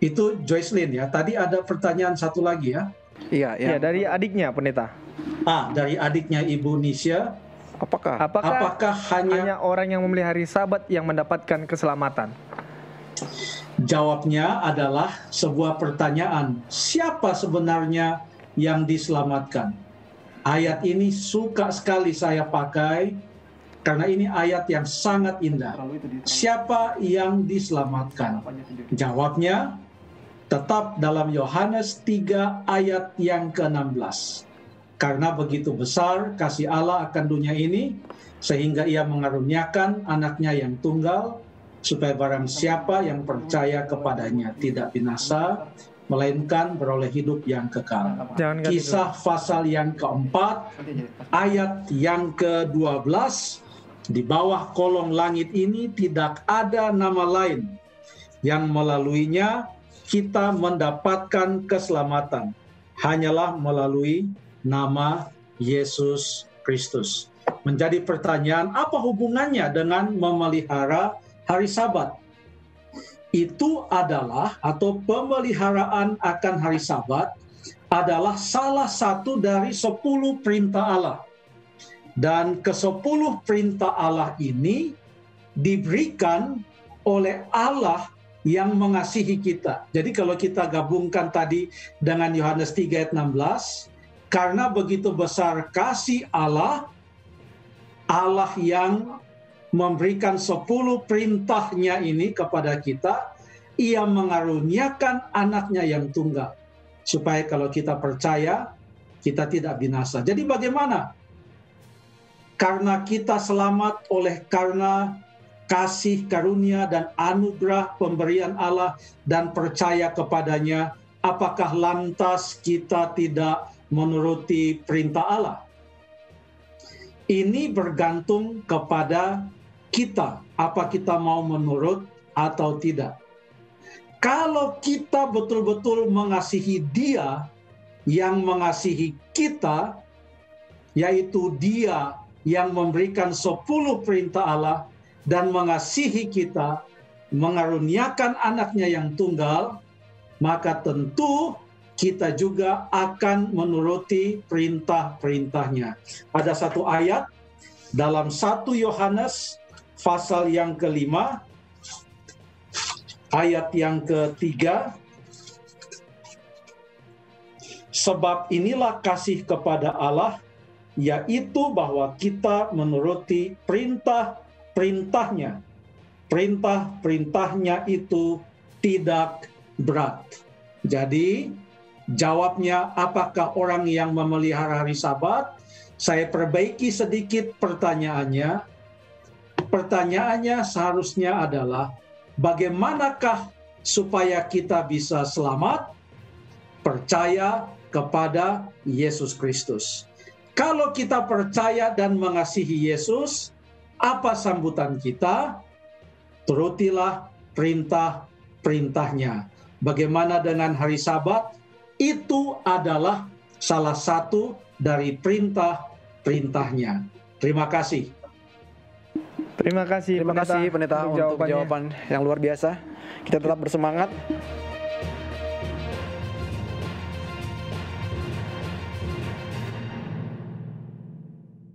Itu Joycelyn ya. Tadi ada pertanyaan satu lagi ya. Iya, Ya, dari adiknya pendeta. Dari adiknya Ibu Nisha. Apakah hanya orang yang memelihara Sabat yang mendapatkan keselamatan? Jawabnya adalah sebuah pertanyaan. Siapa sebenarnya yang diselamatkan? Ayat ini suka sekali saya pakai karena ini ayat yang sangat indah. Siapa yang diselamatkan? Jawabnya tetap dalam Yohanes 3 ayat yang ke-16. Karena begitu besar kasih Allah akan dunia ini, sehingga ia mengaruniakan anaknya yang tunggal, supaya barang siapa yang percaya kepadanya tidak binasa, melainkan beroleh hidup yang kekal. Kisah pasal yang keempat, ayat yang ke-12, di bawah kolong langit ini tidak ada nama lain yang melaluinya kita mendapatkan keselamatan, hanyalah melalui nama Yesus Kristus. Menjadi pertanyaan, apa hubungannya dengan memelihara hari Sabat? Itu adalah, atau pemeliharaan akan hari Sabat adalah salah satu dari 10 perintah Allah. Dan ke-10 perintah Allah ini diberikan oleh Allah yang mengasihi kita. Jadi kalau kita gabungkan tadi dengan Yohanes 3 ayat 16, karena begitu besar kasih Allah, Allah yang memberikan 10 perintahnya ini kepada kita, ia mengaruniakan anaknya yang tunggal. Supaya kalau kita percaya, kita tidak binasa. Jadi bagaimana? Karena kita selamat karena kasih karunia dan anugerah pemberian Allah dan percaya kepadanya, apakah lantas kita tidak menuruti perintah Allah? Ini bergantung kepada kita, apa kita mau menurut atau tidak. Kalau kita betul-betul mengasihi Dia yang mengasihi kita, yaitu Dia yang memberikan 10 perintah Allah dan mengasihi kita, mengaruniakan anaknya yang tunggal, maka tentu kita juga akan menuruti perintah-perintahnya. Ada satu ayat dalam 1 Yohanes pasal yang ke-5, ayat yang ke-3, sebab inilah kasih kepada Allah, yaitu bahwa kita menuruti perintah-perintahnya. Perintah-perintahnya itu tidak berat. Jadi, jawabnya apakah orang yang memelihara hari Sabat? Saya perbaiki sedikit pertanyaannya. Pertanyaannya seharusnya adalah, bagaimanakah supaya kita bisa selamat? Percaya kepada Yesus Kristus. Kalau kita percaya dan mengasihi Yesus, apa sambutan kita? Turutilah perintah-perintahnya. Bagaimana dengan hari Sabat? Itu adalah salah satu dari perintah-perintahnya. Terima kasih. Terima kasih Pendeta untuk jawaban yang luar biasa. Kita tetap bersemangat